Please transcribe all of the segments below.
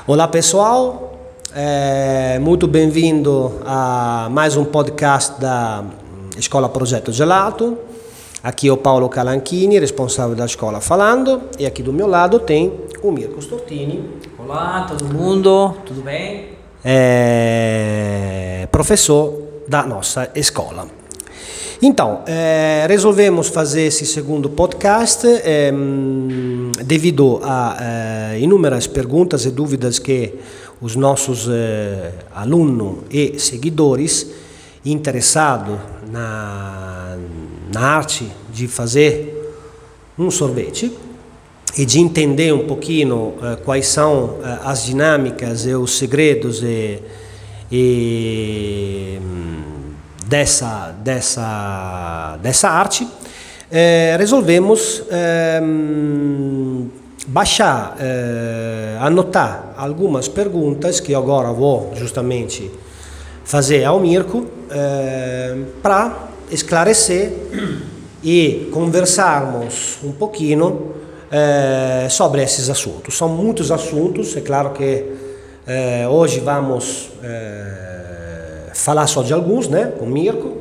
Olá pessoal, muito bem-vindo a mais um podcast da Escola Projeto Gelato. Aqui é o Paolo Calanchini, responsável da escola falando, e aqui do meu lado tem o Mirko Stortini. Olá, todo mundo, tudo bem? Professor da nossa escola. Então, resolvemos fazer esse segundo podcast devido a inúmeras perguntas e dúvidas que os nossos alunos e seguidores interessados na arte de fazer um sorvete e de entender um pouquinho quais são as dinâmicas e os segredos dessa arte, resolvemos baixar, anotar algumas perguntas que agora vou justamente fazer ao Mirko para esclarecer e conversarmos um pouquinho sobre esses assuntos. São muitos assuntos, é claro que hoje vamos falar só de alguns, né, com o Mirko,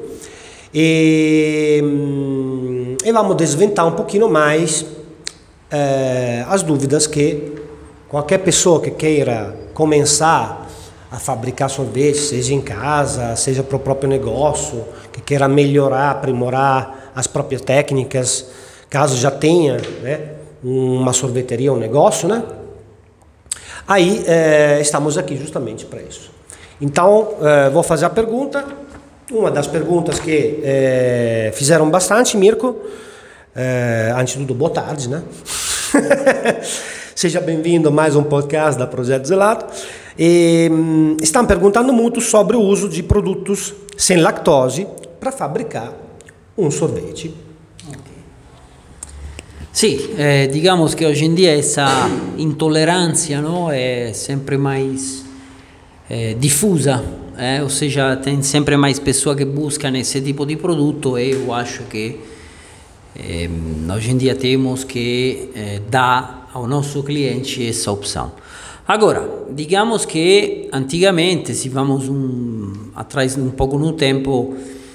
e vamos desventar um pouquinho mais as dúvidas que qualquer pessoa que queira começar a fabricar sorvete, seja em casa, seja para o próprio negócio, que queira melhorar, aprimorar as próprias técnicas, caso já tenha, né, uma sorveteria, um negócio, né, aí estamos aqui justamente para isso. Então, vou fazer a pergunta, uma das perguntas que fizeram bastante, Mirko, antes de tudo, boa tarde, né? Seja bem-vindo a mais um podcast da Projeto Gelato. Estão perguntando muito sobre o uso de produtos sem lactose para fabricar um sorvete. Sì, digamos che oggi in dia essa intollerância, no, è sempre mais diffusa, ou seja, tem sempre mais pessoas que buscam esse tipo de produto e eu acho que hoje em dia temos que dar ao nosso cliente essa opção. Agora, digamos que antigamente, se vamos atrás um pouco no tempo,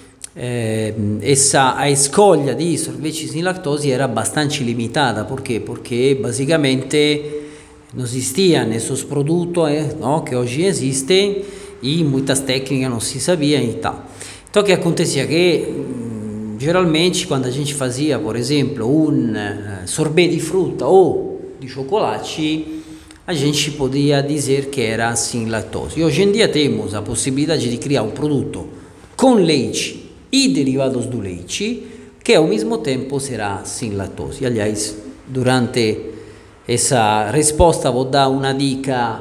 a escolha di sorvete sem lactose era bastante limitada. Por quê? Porque basicamente não existiam esses produtos que hoje existem e muitas técnicas não se sabiam e tal. Então o que acontecia? Que geralmente quando a gente fazia, por exemplo, sorvete de fruta ou de chocolate, a gente podia dizer que era sem lactose. E hoje em dia temos a possibilidade de criar um produto com leite e derivados do leite que ao mesmo tempo será sem lactose. Aliás, durante essa resposta vou dar uma dica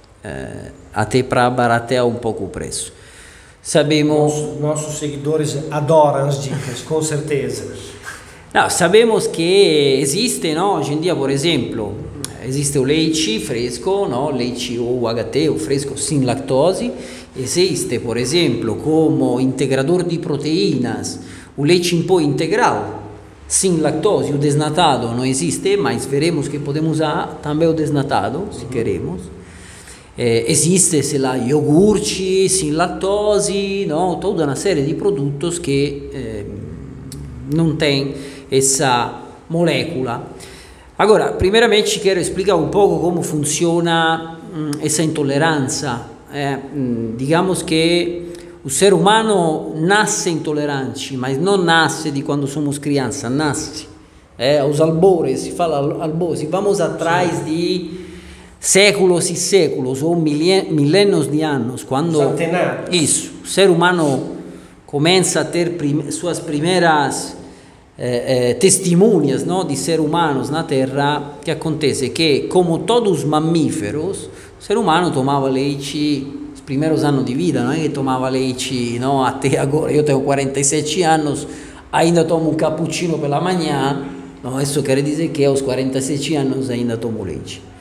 até para baratear um pouco o preço. Sabemos... Nossos seguidores adoram as dicas, com certeza. Não, sabemos que existe, hoje em dia, por exemplo, existe o leite fresco, leite ou UHT, o fresco sem lactose. Existe, por exemplo, como integrador de proteínas, o leite em pó integral, sem lactose. O desnatado não existe, mas veremos que podemos usar também o desnatado, se queremos. Existe, sei lá, iogurte sem lactose, toda uma série de produtos que não tem essa molécula. Agora, primeiramente quero explicar um pouco como funciona essa intolerância. Digamos que o ser humano nasce intolerante, mas não nasce de quando somos crianças, nasce aos albores, se fala albores, vamos atrás de séculos e séculos ou milênios de anos, quando isso, o ser humano começa a ter suas primeiras testemunhas de ser humanos na Terra. O que acontece? Que, como todos os mamíferos, o ser humano tomava leite nos primeiros anos de vida, não é que tomava leite até agora. Eu tenho 47 anos, ainda tomo um cappuccino pela manhã, isso quer dizer que aos 47 anos ainda tomo leite.